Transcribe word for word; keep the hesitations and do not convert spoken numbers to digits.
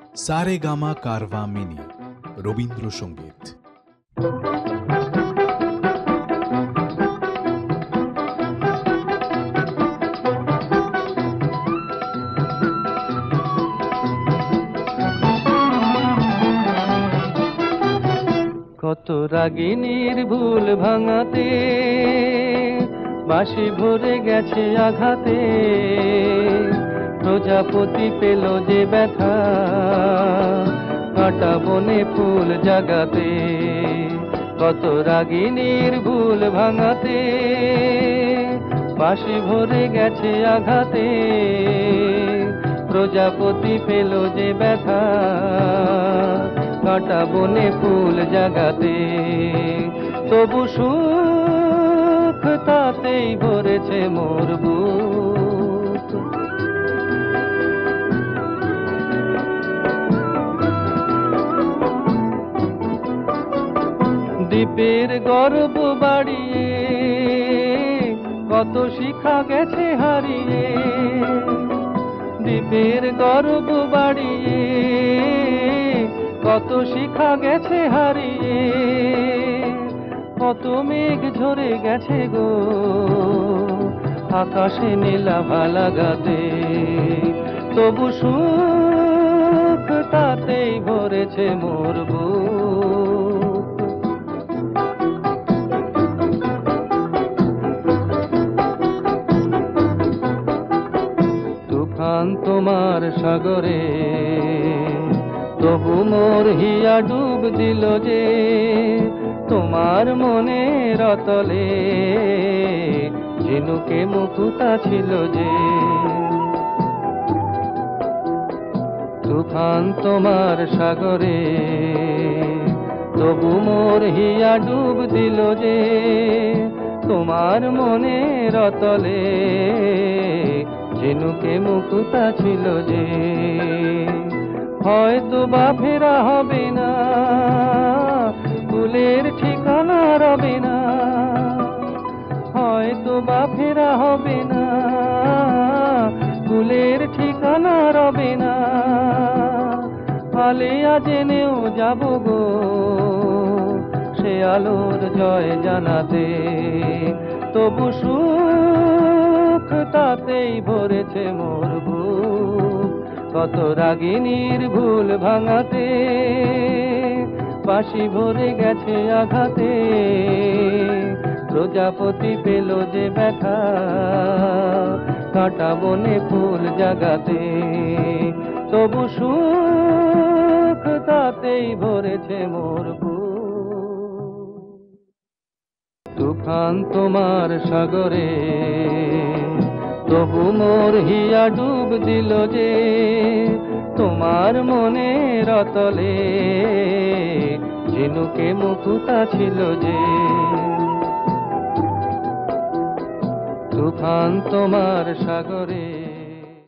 Saregama Carvaan mini Rabindrasangeet. কত রাগিনীর ভুল ভাঙাতে বাঁশি ভরে গেছে আঘাতে, প্রজাপতি পেল যে ব্যথা কাঁটা বনে ফুল জাগাতে। কত রাগিনীর ভুল ভাঙাতে বাঁশি ভরে গেছে আঘাতে, প্রজাপতি পেল যে ব্যথা কাঁটা বনে ফুল জাগাতে। তবু সুখ তাতেই ভরেছে মোর বুক। দ্বীপের গর্ব বাড়িয়ে কত শিখা গেছে হারিয়ে, দ্বীপের গর্ব বাড়িয়ে কত শিখা গেছে হারিয়ে। কত মেঘ ঝরে গেছে গো আকাশে নীলাভা লাগাতে, তবু সুখ তাতেই ভরেছে মোর বুক। তুফান তোমার সাগরে তবু মোর হিয়া ডুব দিল যে, তোমার মনে রতলে ঝিনুকে মুকুতা ছিল যে। তুফান তোমার সাগরে তবু মোর হিয়া ডুব দিল যে, তোমার মনে রতলে ঝিনুকে মুকুতা ছিল যে। হয়তো বা ফেরা হবে না, ফুলের ঠিকানা রবে না, হয়তো বা ফেরা হবে না, ফুলের ঠিকানা রবে না। আলেয়া জেনেও যাব গো সে আলোর জয় জানাতে, তবু সুখ তাতেই ভরেছে মোর বুক। কত রাগিনীর ভুল ভাঙাতে বাঁশি ভরে গেছে আঘাতে, প্রজাপতি পেল যে ব্যথা কাঁটা বনে ফুল জাগাতে। তবু সুখ তাতেই ভরেছে মোর বুক। তুফান তোমার সাগরে তবু মোর হিয়া ডুব দিল যে, তোমার মনে রতলে ঝিনুকে মুকুতা ছিল যে। তুফান তোমার সাগরে